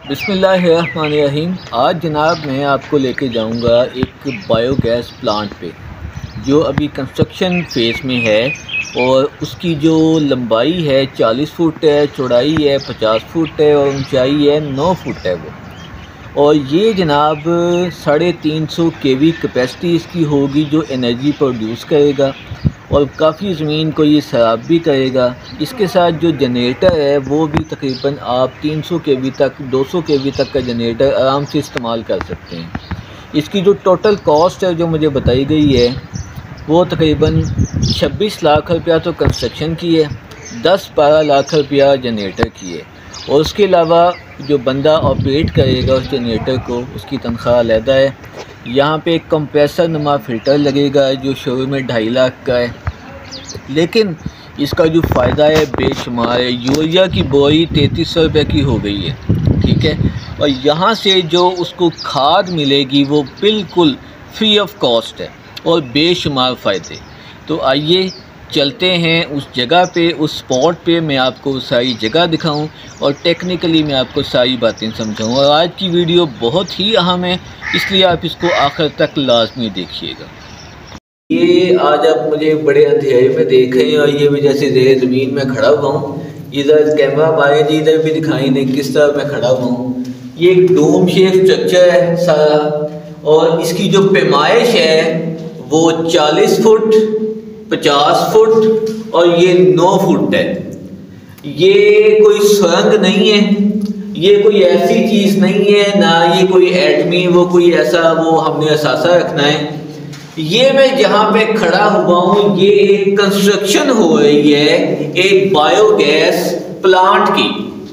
बिस्मिल्लाहिर्रहमानिर्रहीम। आज जनाब मैं आपको लेके जाऊंगा एक बायोगैस प्लांट पे जो अभी कंस्ट्रक्शन फेज़ में है और उसकी जो लंबाई है 40 फुट है, चौड़ाई है 50 फुट है और ऊंचाई है 9 फुट है वो। और ये जनाब 350 केवी कैपेसिटी इसकी होगी जो एनर्जी प्रोड्यूस करेगा और काफ़ी ज़मीन को ये सराब भी करेगा। इसके साथ जो जनरेटर है वो भी तकरीबन आप 300 केवी तक 200 केवी तक का जनरेटर आराम से इस्तेमाल कर सकते हैं। इसकी जो टोटल कॉस्ट है जो मुझे बताई गई है वो तकरीबन 26 लाख रुपया तो कंस्ट्रक्शन की है, 10-12 लाख रुपया जनरेटर की है। और उसके अलावा जो बंदा ऑपरेट करेगा उस जनरेटर को उसकी तनख्वाह अलहदा है। यहाँ पे एक कंप्रेसर नुमा फ़िल्टर लगेगा जो शुरू में 2.5 लाख का है, लेकिन इसका जो फ़ायदा है बेशुमार है। यूरिया की बोरी 3300 रुपये की हो गई है, ठीक है। और यहाँ से जो उसको खाद मिलेगी वो बिल्कुल फ्री ऑफ कॉस्ट है और बेशुमार फ़ायदे। तो आइए चलते हैं उस जगह पे, उस स्पॉट पे, मैं आपको सारी जगह दिखाऊं और टेक्निकली मैं आपको सारी बातें समझाऊं। और आज की वीडियो बहुत ही अहम है, इसलिए आप इसको आखिर तक लाजमी देखिएगा। ये आज आप मुझे बड़े अंधेरे में देख रहे हैं और ये मैं जैसे ज़मीन में खड़ा हुआ हूँ। इधर कैमरा हमारे जी इधर भी दिखाई नहीं किस तरह मैं खड़ा हुआ हूँ। ये एक डोम शेप स्ट्रक्चर है सारा और इसकी जो पैमाइश है वो 40 फुट 50 फुट और ये 9 फुट है। ये कोई सुरंग नहीं है, ये कोई ऐसी चीज़ नहीं है, ना ये कोई एटमी वो कोई ऐसा वो हमने असासा रखना है। ये मैं जहाँ पे खड़ा हुआ हूँ ये एक कंस्ट्रक्शन हो रही है एक बायोगैस प्लांट की।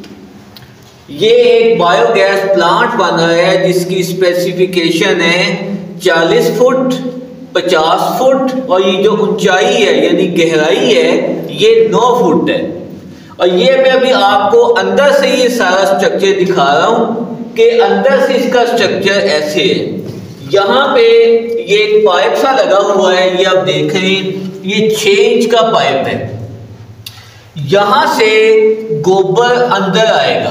ये एक बायोगैस प्लांट बन रहा है जिसकी स्पेसिफिकेशन है 40 फुट 50 फुट और ये जो ऊंचाई है यानी गहराई है ये 9 फुट है। और ये मैं अभी आपको अंदर से ये सारा स्ट्रक्चर दिखा रहा हूँ कि अंदर से इसका स्ट्रक्चर ऐसे है। यहाँ पे ये एक पाइप सा लगा हुआ है, ये आप देख रहे हैं, ये 6 इंच का पाइप है। यहाँ से गोबर अंदर आएगा,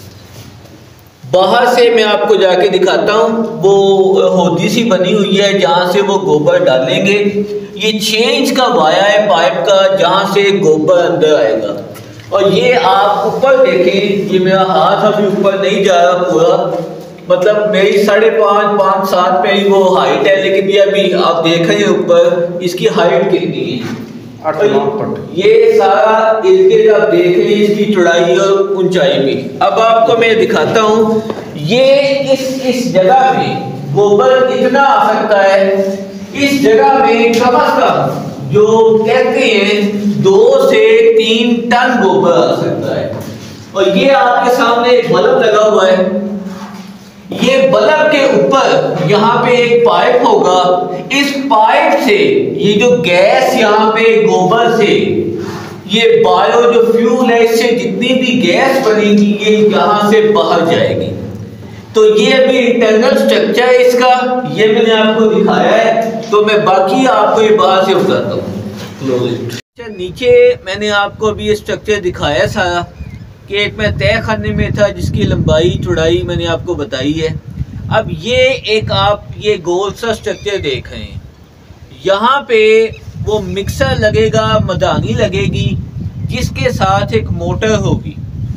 बाहर से मैं आपको जाके दिखाता हूँ। वो होदी सी बनी हुई है जहाँ से वो गोबर डालेंगे। ये 6 इंच का वाया है पाइप का जहाँ से गोबर अंदर आएगा। और ये आप ऊपर देखें, ये मेरा हाथ अभी ऊपर नहीं जा रहा पूरा, मतलब मेरी 5.5-5-7 पे ही वो हाइट है, लेकिन ये अभी आप देख रहे हैं ऊपर इसकी हाइट कितनी है 8-9 फुट। ये सारा इसके आप देख रहे हैं इसकी चौड़ाई और ऊंचाई भी। अब आपको मैं दिखाता हूँ ये इस जगह में गोबर कितना आ सकता है। इस जगह में कम से कम जो कहते हैं 2 से 3 टन गोबर आ सकता है। और ये आपके सामने एक बल्ब लगा हुआ है। ये बल्ब के ऊपर यहाँ पे एक पाइप होगा। इस पाइप से ये जो गैस यहाँ पे गोबर से ये बायो जो फ्यूल है इससे जितनी भी गैस बनेगी ये यहाँ से बाहर जाएगी। तो ये अभी इंटरनल स्ट्रक्चर है इसका, ये मैंने आपको दिखाया है। तो मैं बाकी आपको ये बाहर से बताता हूँ। नीचे मैंने आपको अभी ये स्ट्रक्चर दिखाया है सारा कि एक मैं तय खाने में था जिसकी लंबाई चौड़ाई मैंने आपको बताई है। अब ये एक आप ये गोल सा स्ट्रक्चर देख रहे हैं, यहाँ पे वो मिक्सर लगेगा, मदानी लगेगी जिसके साथ एक मोटर होगी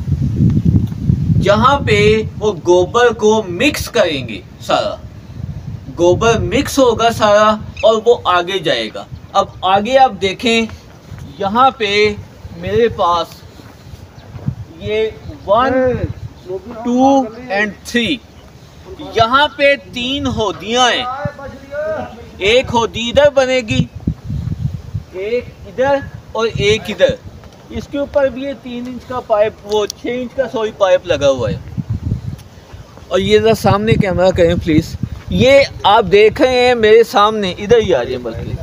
जहाँ पे वो गोबर को मिक्स करेंगे। सारा गोबर मिक्स होगा सारा और वो आगे जाएगा। अब आगे आप देखें यहाँ पे मेरे पास ये 1 2 और 3 यहाँ पे 3 होदियाँ हैं। एक होदी इधर बनेगी, एक इधर और एक इधर। इसके ऊपर भी ये 3 इंच का पाइप वो 6 इंच का पाइप लगा हुआ है। और ये जरा सामने कैमरा करें प्लीज़। ये आप देख रहे हैं मेरे सामने, इधर ही आ जाए बल्कि,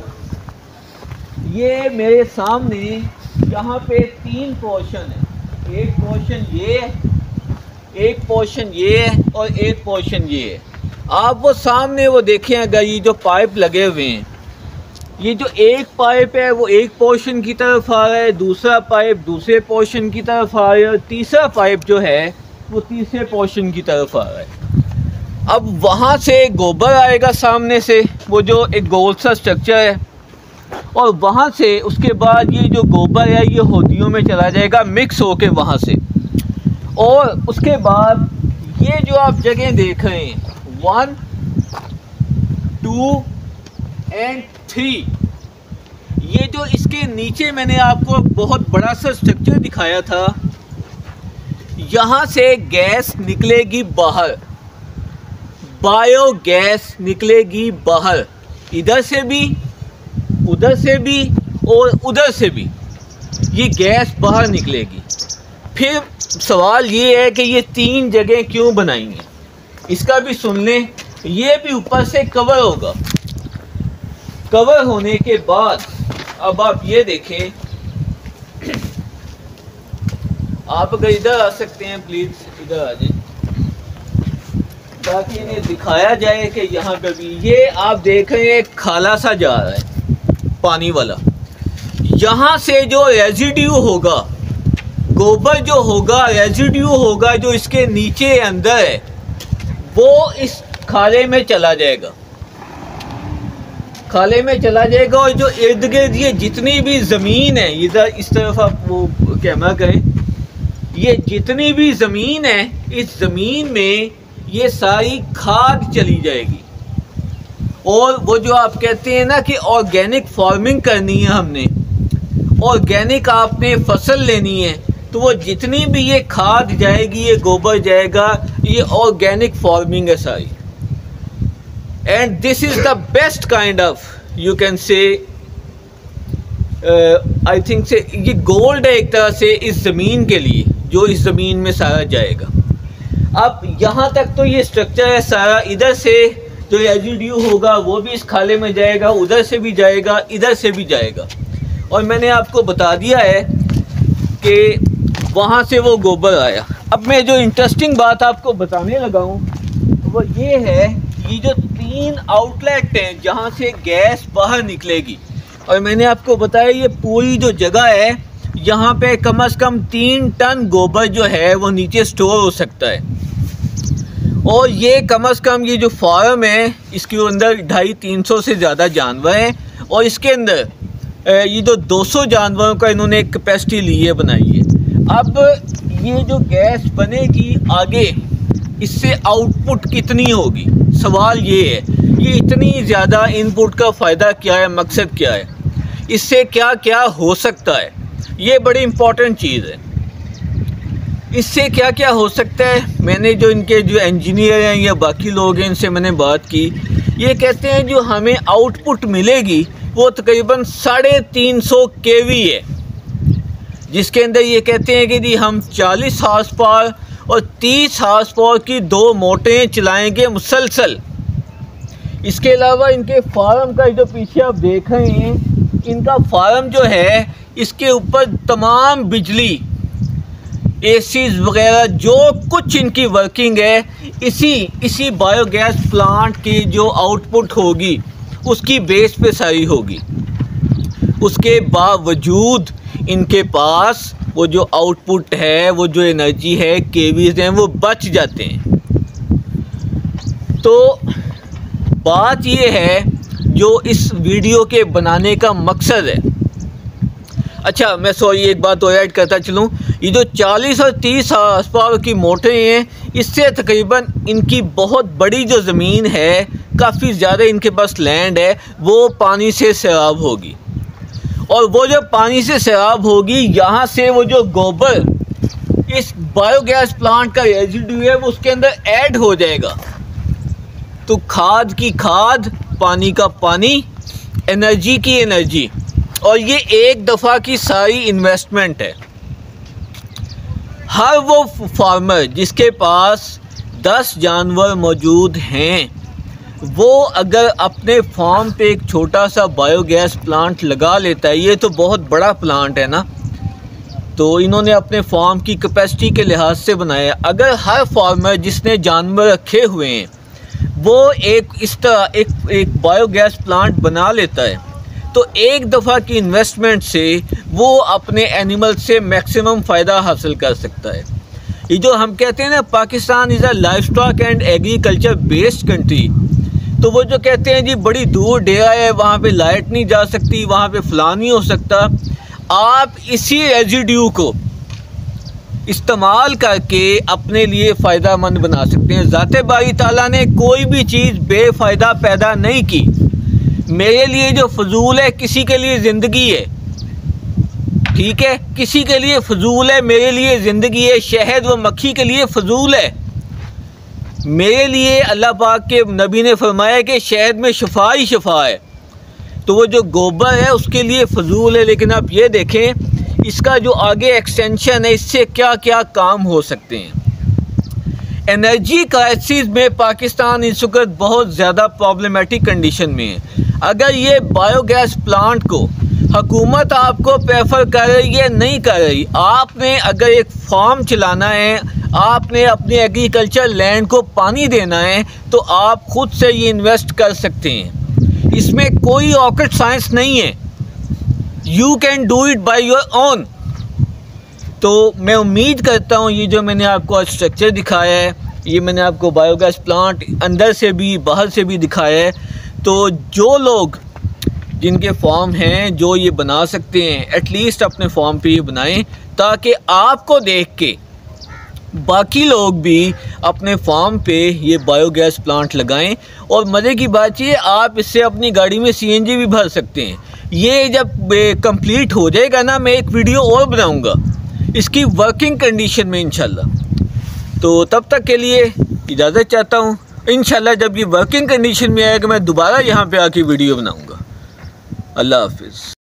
ये मेरे सामने यहाँ पे 3 पोर्शन है। एक पोर्शन ये है, एक पोर्शन ये है और एक पोर्शन ये है। आप वो सामने वो देखें अगर ये जो पाइप लगे हुए हैं, ये जो एक पाइप है वो एक पोर्शन की तरफ आ रहा है, दूसरा पाइप दूसरे पोर्शन की तरफ आ रहा है और तीसरा पाइप जो है वो तीसरे पोर्शन की तरफ आ रहा है। अब वहाँ से गोबर आएगा सामने से, वो जो एक गोल सा स्ट्रक्चर है, और वहाँ से उसके बाद ये जो गोबर है ये होदियों में चला जाएगा मिक्स होके वहाँ से। और उसके बाद ये जो आप जगह देख रहे हैं 1, 2 एंड 3, ये जो इसके नीचे मैंने आपको बहुत बड़ा सा स्ट्रक्चर दिखाया था, यहाँ से गैस निकलेगी बाहर, बायोगैस निकलेगी बाहर, इधर से भी, उधर से भी और उधर से भी ये गैस बाहर निकलेगी। फिर सवाल ये है कि ये 3 जगह क्यों बनाई हैं, इसका भी सुन लें। ये भी ऊपर से कवर होगा, कवर होने के बाद अब आप ये देखें, आप अगर इधर आ सकते हैं प्लीज़, इधर आ जाए ताकि इन्हें दिखाया जाए कि यहाँ पे भी ये आप देख रहे हैं खाला सा जा रहा है पानी वाला। यहाँ से जो रेजिड्यू होगा, गोबर जो होगा, रेजिड्यू होगा जो इसके नीचे अंदर है, वो इस खाले में चला जाएगा, खाले में चला जाएगा। और जो इर्द गिर्द ये जितनी भी ज़मीन है, इधर इस तरफ आप वो कैमरा करें, ये जितनी भी ज़मीन है, इस ज़मीन में ये सारी खाद चली जाएगी। और वो जो आप कहते हैं ना कि ऑर्गेनिक फार्मिंग करनी है हमने, ऑर्गेनिक आपने फसल लेनी है, तो वो जितनी भी ये खाद जाएगी, ये गोबर जाएगा, ये ऑर्गेनिक फार्मिंग है सारी। And this is the best kind of, you can say, I think से ये गोल्ड है एक तरह से इस ज़मीन के लिए, जो इस ज़मीन में सारा जाएगा। अब यहाँ तक तो ये स्ट्रक्चर है सारा, इधर से जो रेजिड्यू होगा वो भी इस खाले में जाएगा, उधर से भी जाएगा, इधर से भी जाएगा। और मैंने आपको बता दिया है कि वहाँ से वो गोबर आया। अब मैं जो इंटरेस्टिंग बात आपको बताने लगा हूँ तो वो ये है, ये जो 3 आउटलेट हैं जहाँ से गैस बाहर निकलेगी, और मैंने आपको बताया ये पूरी जो जगह है, यहाँ पे कम से कम 3 टन गोबर जो है वो नीचे स्टोर हो सकता है। और ये कम से कम ये जो फार्म है इसके अंदर 250-300 से ज़्यादा जानवर हैं, और इसके अंदर ये जो 200 जानवरों का इन्होंने एक कैपेसिटी ली है, बनाई है। अब ये जो गैस बनेगी आगे, इससे आउटपुट कितनी होगी, सवाल ये है। ये इतनी ज़्यादा इनपुट का फ़ायदा क्या है, मकसद क्या है, इससे क्या क्या हो सकता है, ये बड़ी इम्पॉर्टेंट चीज़ है। इससे क्या क्या हो सकता है, मैंने जो इनके जो इंजीनियर हैं या बाकी लोग हैं इनसे मैंने बात की, ये कहते हैं जो हमें आउटपुट मिलेगी वो तकरीबन 350 kV है, जिसके अंदर ये कहते हैं कि जी हम 40 हार्स पावर और 30 हार्स पावर की 2 मोटरें चलाएंगे मुसलसल। इसके अलावा इनके फार्म का जो पीछे आप देख रहे हैं, इनका फार्म जो है इसके ऊपर तमाम बिजली, एसीज वगैरह जो कुछ इनकी वर्किंग है, इसी बायोगैस प्लांट की जो आउटपुट होगी उसकी बेस पे सारी होगी। उसके बावजूद इनके पास वो जो आउटपुट है, वो जो एनर्जी है, केवीज हैं, वो बच जाते हैं। तो बात ये है जो इस वीडियो के बनाने का मकसद है। अच्छा, मैं सॉरी एक बात और ऐड करता चलूँ, ये जो 40 और 30 हार्स पावर की मोटरें हैं, इससे तकरीबन इनकी बहुत बड़ी जो ज़मीन है, काफ़ी ज़्यादा इनके पास लैंड है, वो पानी से सैराब होगी। और वो जो पानी से सैराब होगी, यहाँ से वो जो गोबर इस बायोगैस प्लांट का रेजिड्यू है वो उसके अंदर ऐड हो जाएगा। तो खाद की खाद, पानी का पानी, एनर्जी की एनर्जी, और ये एक दफ़ा की सारी इन्वेस्टमेंट है। हर वो फार्मर जिसके पास 10 जानवर मौजूद हैं, वो अगर अपने फार्म पे एक छोटा सा बायोगैस प्लांट लगा लेता है, ये तो बहुत बड़ा प्लांट है ना, तो इन्होंने अपने फार्म की कैपेसिटी के लिहाज से बनाया। अगर हर फार्मर जिसने जानवर रखे हुए हैं वो एक इस तरह एक बायोगैस प्लांट बना लेता है, तो एक दफ़ा की इन्वेस्टमेंट से वो अपने एनिमल से मैक्सिमम फ़ायदा हासिल कर सकता है। ये जो हम कहते हैं ना Pakistan is a livestock and agriculture based country, तो वो जो कहते हैं जी बड़ी दूर डेरा है, वहाँ पे लाइट नहीं जा सकती, वहाँ पे फलां नहीं हो सकता। आप इसी रेजिड्यू को इस्तेमाल करके अपने लिए फ़ायदा मंद बना सकते हैं। ज़ाते बारी ताला ने कोई भी चीज़ बेफ़ायदा पैदा नहीं की। मेरे लिए जो फजूल है किसी के लिए ज़िंदगी है, ठीक है, किसी के लिए फजूल है, मेरे लिए ज़िंदगी है। शहद व मक्खी के लिए फजूल है, मेरे लिए अल्लाह पाक के नबी ने फरमाया कि शहद में शफा ही शफा है। तो वो जो गोबर है उसके लिए फजूल है। लेकिन आप ये देखें इसका जो आगे एक्सटेंशन है, इससे क्या क्या काम हो सकते हैं। एनर्जी क्राइसिस में पाकिस्तान इस वक्त बहुत ज़्यादा प्रॉब्लमेटिक कंडीशन में है। अगर ये बायोगैस प्लांट को हुकूमत आपको प्रेफर कर रही है, नहीं कर रही, आपने अगर एक फार्म चलाना है, आपने अपने एग्रीकल्चर लैंड को पानी देना है, तो आप खुद से ये इन्वेस्ट कर सकते हैं। इसमें कोई रॉकेट साइंस नहीं है, you can do it by your own. तो मैं उम्मीद करता हूँ ये जो मैंने आपको आज स्ट्रक्चर दिखाया है, ये मैंने आपको बायोगैस प्लांट अंदर से भी बाहर से भी दिखाया है। तो जो लोग जिनके फॉर्म हैं जो ये बना सकते हैं, एटलीस्ट अपने फॉर्म पे ये बनाएं, ताकि आपको देख के बाकी लोग भी अपने फार्म पे ये बायोगैस प्लांट लगाएं। और मज़े की बात ये, आप इससे अपनी गाड़ी में सीएनजी भी भर सकते हैं। ये जब कंप्लीट हो जाएगा ना, मैं एक वीडियो और बनाऊंगा इसकी वर्किंग कंडीशन में इंशाल्लाह। तो तब तक के लिए इजाज़त चाहता हूँ। इंशाल्लाह जब ये वर्किंग कंडीशन में आएगा मैं दोबारा यहाँ पे आके वीडियो बनाऊँगा। अल्लाह हाफिज़।